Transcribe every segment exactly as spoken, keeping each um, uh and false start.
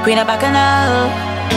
Queen of Bacchanal.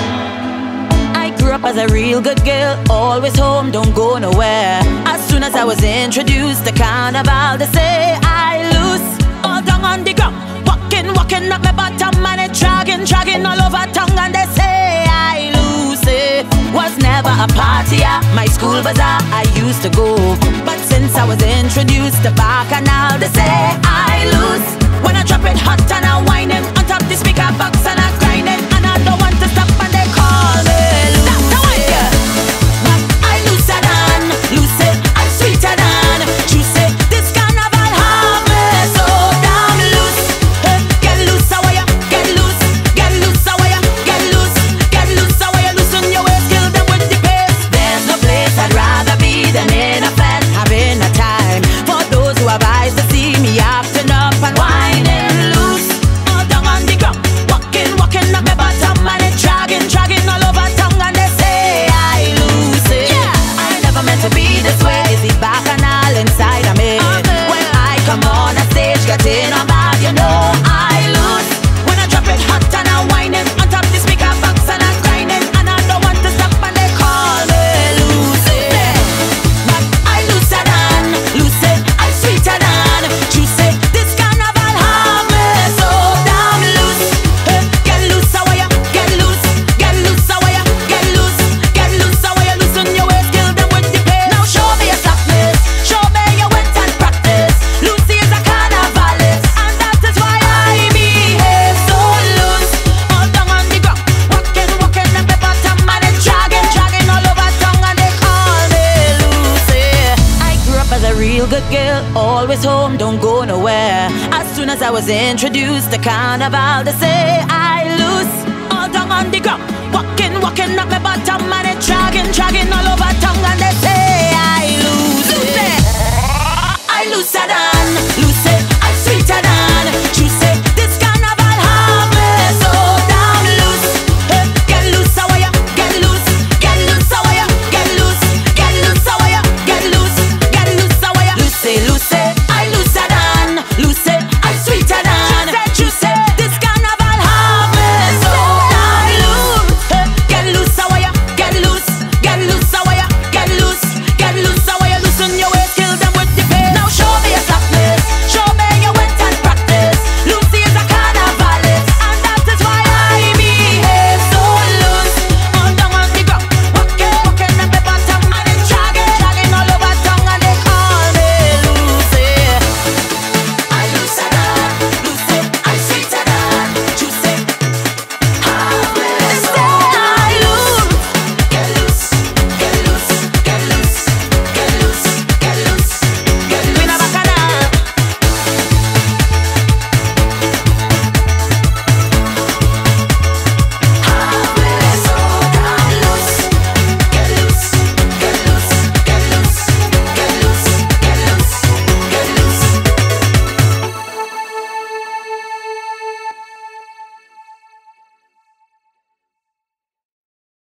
I grew up as a real good girl, always home, don't go nowhere. As soon as I was introduced to carnival, they say I loose, all down on the ground, walking, walking up my bottom, and it dragging, dragging all over tongue, and they say I lose it. Was never a party at my school bazaar I used to go, but since I was introduced to Bacchanal, they say I lose. When I drop it hot and I whine it on top the speaker box and I grind it, and I don't want to stop and they call me loose. Stop the wine, yeah. But I looser than, loose it, I'm sweeter than juice it. This carnival have me so damn loose. Hey, get loose, how are ya? Get loose, get loose, how are ya? Get loose, get loose, how are ya? Loosen your waist, kill them with the pace. There's no place I'd rather be than in a fed, having a time. For those who have eyes to see me acting up and whining loose, all down on the ground, walking, walking up my bottom, and it dragging, dragging all over tongue, and they say I lose it. Yeah. I never meant to be this way. Is it Bacchanal inside of me? When I come on a stage, getting on bad, you know I lose. When I drop it hot and I whine it on top the speaker box and I grind it, and I don't want to stop and they call me lose it. But I looser than, loose it, I'm sweeter than juice it. This carnival have me so damn loose. Hey, get loose, how are ya? Get loose, get loose, how are ya? Get loose, get loose, how are ya? Loosen your waist, kill them with the pace. Now show me your softness, show me your went and practice. Lucy is a carnivalist, and that is why I behave so loose. All down on the ground, walking, walking up the bottom, and it dragging, dragging all over tongue, and they call me Lucy. I grew up as a real good girl, always home, don't go nowhere. As soon as I was introduced to carnival, they say I loose, all down on the ground, walking, walking up my bottom, and it dragging, dragging all over tongue, and they say I lose it. I looser than